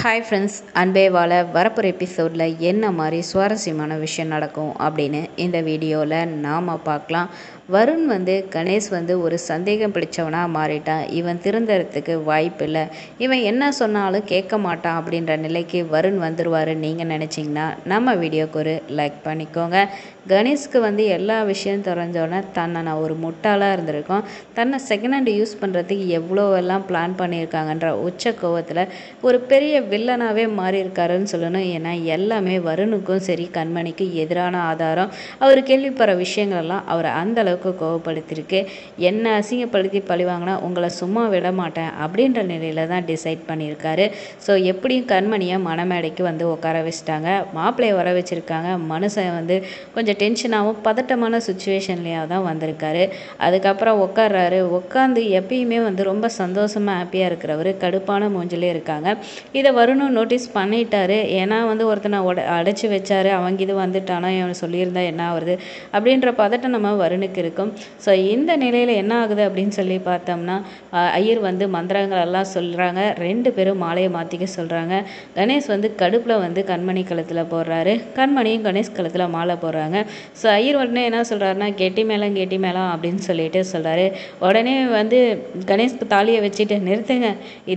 Hi friends, அன்பே வாழ வரப்போகிற எபிசோடில் என்ன மாதிரி சுவாரஸ்யமான விஷயம் நடக்கும் அப்படின்னு இந்த வீடியோவில் நாம் பார்க்கலாம். வருண் கணேஷ் ஒரு சந்தேகம் பிடிச்சவனாக மாறிட்டான். இவன் திருந்தறதுக்கு வாய்ப்பு இல்லை, இவன் என்ன சொன்னாலும் கேட்க மாட்டான் அப்படின்ற நிலைக்கு வருண் வந்துடுவார். நீங்கள் நினச்சிங்கன்னா நம்ம வீடியோக்கு ஒரு லைக் பண்ணிக்கோங்க. கணேஷ்க்கு எல்லா விஷயம் தெரிஞ்சோன்னே தன்னை நான் ஒரு முட்டாளாக இருந்திருக்கோம், தன்னை செகண்ட் ஹேண்ட் யூஸ் பண்ணுறதுக்கு எவ்வளோவெல்லாம் பிளான் பண்ணியிருக்காங்கன்ற உச்ச கோவத்தில் ஒரு பெரிய வில்லனாகவே மாறி இருக்காருன்னு சொல்லணும். ஏன்னா எல்லாமே வருணுக்கும் சரி கண்மணிக்கு எதிரான ஆதாரம். அவர் கேள்விப்படுற விஷயங்கள்லாம் அவரை அந்த அளவுக்கு கோவப்படுத்திருக்கு. என்ன அசிங்கப்படுத்தி பழிவாங்கினா உங்களை சும்மா விட மாட்டேன் அப்படின்ற நிலையில தான் டிசைட் பண்ணியிருக்காரு. ஸோ எப்படியும் கண்மணியை மணமேடைக்கு உட்கார வச்சுட்டாங்க. மாப்பிள்ளையை வர வச்சுருக்காங்க. மனுஷன் கொஞ்சம் டென்ஷனாகவும் பதட்டமான சுச்சுவேஷன்லேயே தான் வந்திருக்காரு. அதுக்கப்புறம் உட்கார்றாரு. உட்காந்து எப்பயுமே ரொம்ப சந்தோஷமாக ஹாப்பியாக இருக்கிறவர் கடுப்பான மூஞ்சிலே இருக்காங்க. இதை வருணும் நோட்டீஸ் பண்ணிட்டாரு. ஏன்னா ஒருத்தனை அடைச்சி வச்சாரு, அவங்க இது வந்துட்டானா இவன் சொல்லியிருந்தா என்ன ஆகுது அப்படின்ற பதட்டம் நம்ம வருணுக்கு இருக்கும். ஸோ இந்த நிலையில் என்ன ஆகுது அப்படின்னு சொல்லி பார்த்தோம்னா, ஐயர் மந்திரங்கள் எல்லாம் சொல்கிறாங்க. 2 பேரும் மாலையை மாற்றிக்க சொல்கிறாங்க. கணேஷ் கடுப்பில் கண்மணி கழுத்தில் போடுறாரு. கண்மணியும் கணேஷ் கழுத்தில் மாலை போடுறாங்க. ஸோ ஐயர் உடனே என்ன சொல்கிறாருன்னா, கெட்டி மேளம் அப்படின்னு சொல்லிட்டு சொல்கிறாரு. உடனே கணேஷ்க்கு தாலியை வச்சுட்டு நிறுத்துங்க,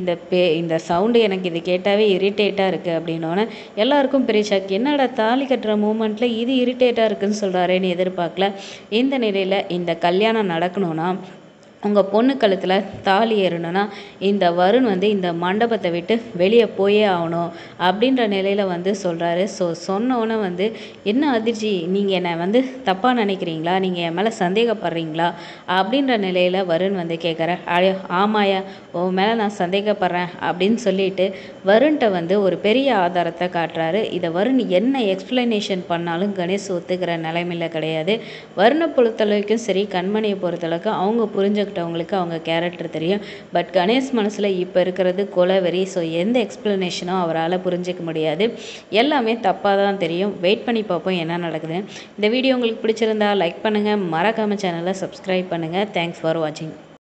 இந்த சவுண்டு எனக்கு இது கேட்டாவே இரிட்டேட்டாக இருக்குது அப்படின்னோடனே எல்லாருக்கும் பெரிய ஷாக். என்னடா தாலி கட்டுற மூமெண்ட்டில் இது இரிட்டேட்டாக இருக்குதுன்னு சொல்கிறாரேன்னு எதிர்பார்க்கல. இந்த நிலையில் இந்த கல்யாணம் நடக்கணும்னா, உங்கள் பொண்ணு கழுத்தில் தாலி ஏறணும்னா இந்த வருண் இந்த மண்டபத்தை விட்டு வெளியே போயே ஆகணும் அப்படின்ற நிலையில் சொல்கிறாரு. ஸோ சொன்னோன்னே என்ன அதிர்ச்சி, நீங்கள் என்னை தப்பாக நினைக்கிறீங்களா, நீங்கள் என் மேலே சந்தேகப்படுறீங்களா அப்படின்ற நிலையில் வருண் கேட்குறேன். ஆமாயா, உன் மேலே நான் சந்தேகப்படுறேன் அப்படின்னு சொல்லிட்டு வருண்கிட்ட ஒரு பெரிய ஆதாரத்தை காட்டுறாரு. இதை வருண் என்ன எக்ஸ்பிளனேஷன் பண்ணாலும் கணேஷ் ஒத்துக்கிற நிலைமையில் கிடையாது. வருணை பொறுத்தளவுக்கும் சரி கண்மணியை பொறுத்தளவுக்கும் அவங்க புரிஞ்சுக்கிட்டவங்களுக்கு அவங்க கேரக்டர் தெரியும். பட் கணேஷ் மனசில் இப்போ இருக்கிறது கொலவெறி. ஸோ எந்த எக்ஸ்பிளனேஷனும் அவரால் புரிஞ்சிக்க முடியாது. எல்லாமே தப்பாக தான் தெரியும். வெயிட் பண்ணி பார்ப்போம் என்ன நடக்குது. இந்த வீடியோ உங்களுக்கு பிடிச்சிருந்தா லைக் பண்ணுங்கள், மறக்காமல் சேனலை சப்ஸ்கிரைப் பண்ணுங்கள். தேங்க்ஸ் ஃபார் வாட்சிங்.